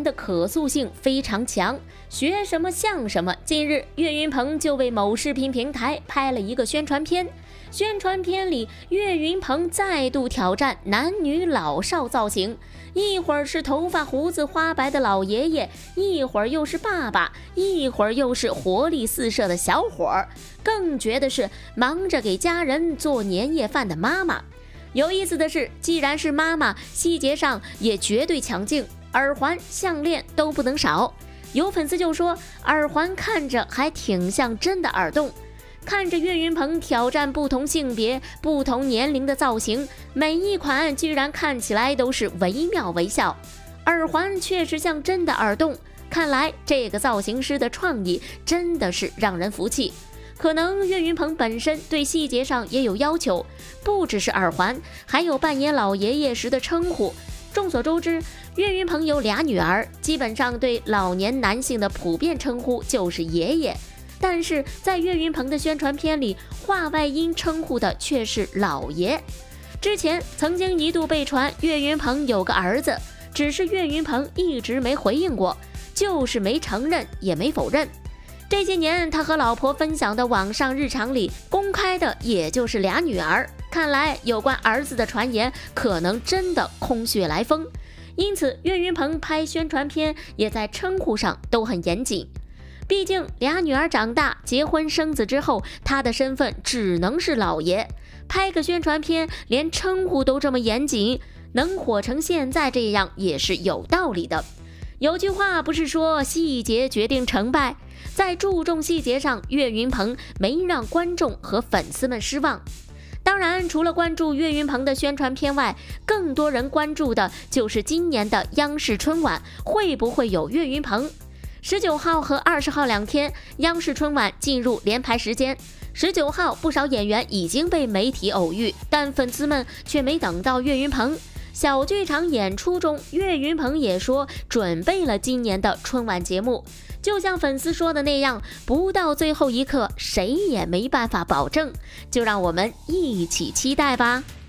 言的可塑性非常强，学什么像什么。近日，岳云鹏就为某视频平台拍了一个宣传片。宣传片里，岳云鹏再度挑战男女老少造型，一会儿是头发胡子花白的老爷爷，一会儿又是爸爸，一会儿又是活力四射的小伙儿，更绝的是忙着给家人做年夜饭的妈妈。有意思的是，既然是妈妈，细节上也绝对抢镜，耳环、项链都不能少。有粉丝就说，耳环看着还挺像真的耳洞。看着岳云鹏挑战不同性别、不同年龄的造型，每一款居然看起来都是惟妙惟肖。耳环确实像真的耳洞，看来这个造型师的创意真的是让人服气。可能岳云鹏本身对细节上也有要求，不只是耳环，还有扮演老爷爷时的称呼。众所周知，岳云鹏有俩女儿，基本上对老年男性的普遍称呼就是爷爷。但是在岳云鹏的宣传片里，话外音称呼的却是老爷。之前曾经一度被传岳云鹏有个儿子，只是岳云鹏一直没回应过，就是没承认也没否认。这些年他和老婆分享的网上日常里，公开的也就是俩女儿，看来有关儿子的传言可能真的空穴来风。因此岳云鹏拍宣传片也在称呼上都很严谨。毕竟俩女儿长大结婚生子之后，他的身份只能是老爷，拍个宣传片连称呼都这么严谨，能火成现在这样也是有道理的。有句话不是说细节决定成败，在注重细节上，岳云鹏没让观众和粉丝们失望。当然，除了关注岳云鹏的宣传片外，更多人关注的就是今年的央视春晚会不会有岳云鹏。19号和20号2天，央视春晚进入连排时间。19号，不少演员已经被媒体偶遇，但粉丝们却没等到岳云鹏。小剧场演出中，岳云鹏也说准备了今年的春晚节目。就像粉丝说的那样，不到最后一刻，谁也没办法保证。就让我们一起期待吧。